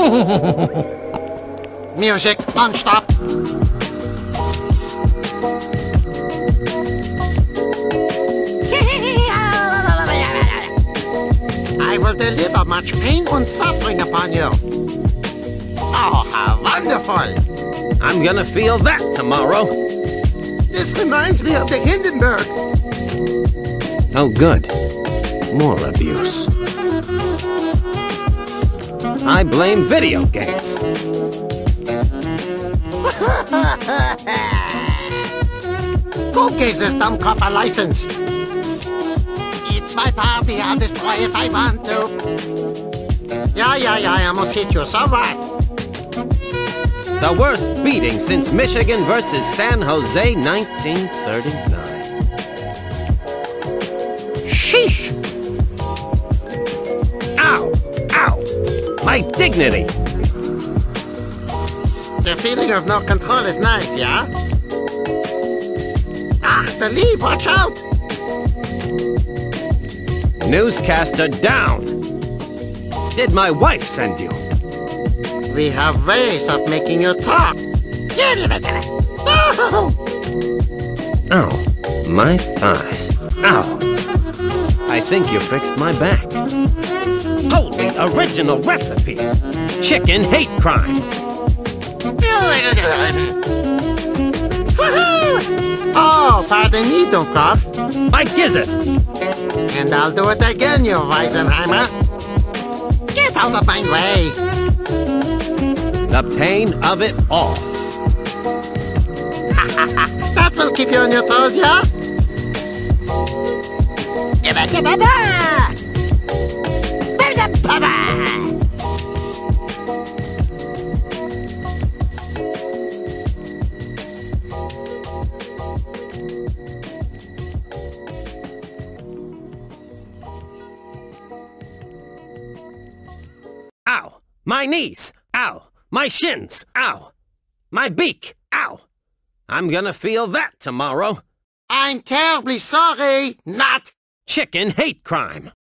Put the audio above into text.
Music non-stop. I will deliver much pain and suffering upon you. Oh, how wonderful! I'm gonna feel that tomorrow. This reminds me of the Hindenburg. Oh, good. More abuse. I blame video games. Who gave this dumb cough a license? It's my party, I'll destroy if I want to. Yeah, I almost hit you, so what? The worst beating since Michigan versus San Jose, 1939. Sheesh! Ow! Ow! My dignity! The feeling of no control is nice, yeah? Ach, the lead, watch out! Newscaster down! Did my wife send you? We have ways of making you talk. Ow, my thighs. Ow. I think you fixed my back. Holy original recipe. Chicken hate crime. Oh, pardon me, Dunkov. My gizzard. And I'll do it again, you Weisenheimer. Get out of my way. The pain of it all. That will keep you on your toes, yeah? Ow! My knees! Ow! My shins! Ow! My beak! Ow! I'm gonna feel that tomorrow. I'm terribly sorry. Not. Chicken hate crime.